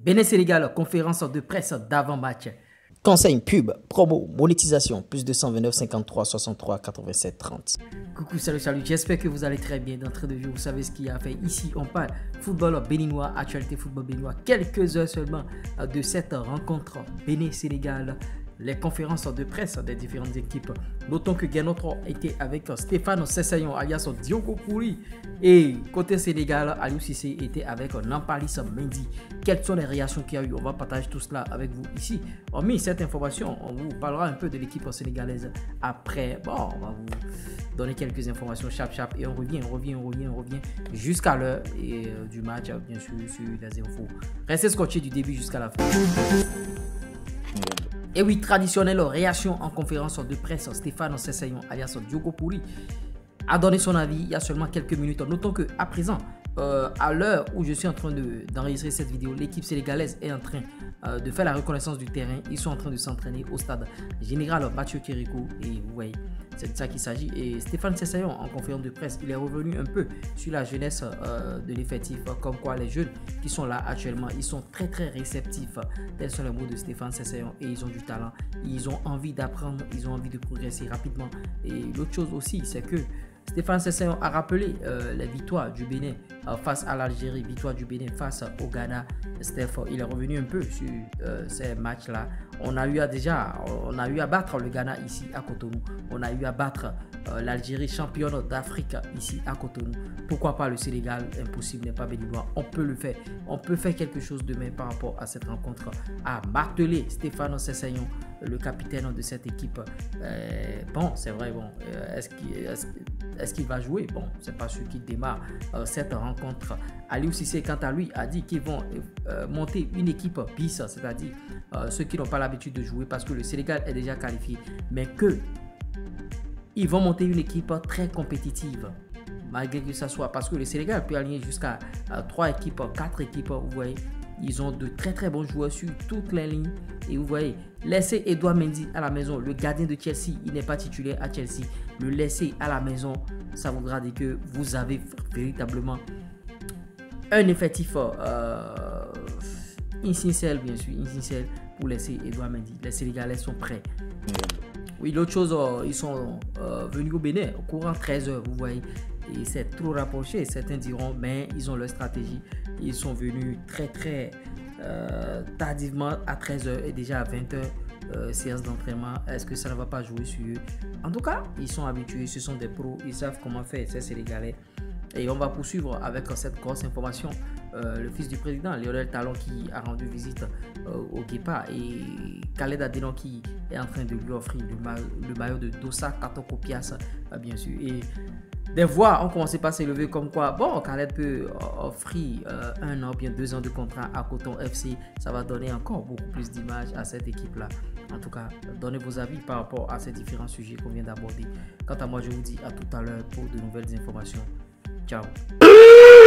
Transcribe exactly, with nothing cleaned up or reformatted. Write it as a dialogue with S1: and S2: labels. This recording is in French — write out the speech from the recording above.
S1: Bénin-Sénégal, conférence de presse d'avant-match.
S2: Conseil, pub, promo, monétisation, plus deux cent vingt-neuf cinquante-trois soixante-trois quatre-vingt-sept trente.
S1: Coucou, salut, salut, j'espère que vous allez très bien. D'entrée de jeu, vous savez ce qu'il y a à faire ici. On parle football béninois, actualité football béninois. Quelques heures seulement de cette rencontre Bénin-Sénégal. Les conférences de presse des différentes équipes. Notons que Guénotro était avec Stéphane Sessayon alias Diogo Kouri. Et côté Sénégal, Aliou Cissé était avec Nampalis Mendy. Quelles sont les réactions qu'il y a eu? On va partager tout cela avec vous ici. Hormis cette information, on vous parlera un peu de l'équipe sénégalaise après. Bon, on va vous donner quelques informations chap chap et on revient, on revient, on revient, on revient jusqu'à l'heure euh, du match, bien sûr, sur les infos. Restez scotchés du début jusqu'à la fin. Et oui, traditionnelle réaction en conférence de presse, Stéphane Sessayon alias Diogo Kouri a donné son avis il y a seulement quelques minutes. Notons qu'à présent, euh, à l'heure où je suis en train d'enregistrer de, cette vidéo, l'équipe sénégalaise est en train euh, de faire la reconnaissance du terrain. Ils sont en train de s'entraîner au stade général Mathieu Kérékou. Et vous voyez, c'est de ça qu'il s'agit. Et Stéphane Sessayon, en conférence de presse, il est revenu un peu sur la jeunesse euh, de l'effectif. Comme quoi les jeunes qui sont là actuellement, ils sont très très réceptifs. Tels sont les mots de Stéphane Sessayon. Et ils ont du talent. Ils ont envie d'apprendre. Ils ont envie de progresser rapidement. Et l'autre chose aussi, c'est que Stéphane Sessayon a rappelé euh, les victoires du Bénin euh, face à l'Algérie, victoire du Bénin face au Ghana. Steph, il est revenu un peu sur euh, ces matchs-là. On a eu à déjà, on a eu à battre le Ghana ici à Cotonou. On a eu à battre euh, l'Algérie, championne d'Afrique ici à Cotonou. Pourquoi pas le Sénégal? Impossible n'est pas béninois. On peut le faire. On peut faire quelque chose demain par rapport à cette rencontre. A martelé Stéphane Sessayon, le capitaine de cette équipe. Euh, bon, c'est vrai, bon, euh, est-ce qu'il est Est-ce qu'il va jouer? Bon, c'est pas sûr qu'il démarre euh, cette rencontre. Aliou Cissé, quant à lui, a dit qu'ils vont euh, monter une équipe bis, c'est-à-dire euh, ceux qui n'ont pas l'habitude de jouer parce que le Sénégal est déjà qualifié, mais que ils vont monter une équipe très compétitive. Malgré que ça soit, parce que le Sénégal peut aligner jusqu'à euh, trois équipes, quatre équipes, vous voyez. Ils ont de très très bons joueurs sur toutes les lignes. Et vous voyez, laisser Edouard Mendy à la maison, le gardien de Chelsea, il n'est pas titulaire à Chelsea. Le laisser à la maison, ça voudra dire que vous avez véritablement un effectif euh, insincère, bien sûr, insincère pour laisser Edouard Mendy. Les Sénégalais sont prêts. Oui, l'autre chose, euh, ils sont euh, venus au Bénin au courant treize heures, vous voyez. Et c'est trop rapproché, certains diront, mais ils ont leur stratégie. Ils sont venus très très euh, tardivement à treize heures et déjà à vingt heures, euh, séance d'entraînement. Est-ce que ça ne va pas jouer sur eux? En tout cas, ils sont habitués, ce sont des pros, ils savent comment faire, ces Sénégalais. Et on va poursuivre avec cette grosse information. Euh, le fils du président, Lionel Talon, qui a rendu visite euh, au Guépa, et Khaled Adenon qui est en train de lui offrir le, ma le maillot de Dossa Katokopias, euh, bien sûr. Et des voix ont commencé par s'élever comme quoi, bon, Khaled peut offrir euh, un an, bien deux ans de contrat à Coton F C. Ça va donner encore beaucoup plus d'images à cette équipe-là. En tout cas, donnez vos avis par rapport à ces différents sujets qu'on vient d'aborder. Quant à moi, je vous dis à tout à l'heure pour de nouvelles informations. Ciao.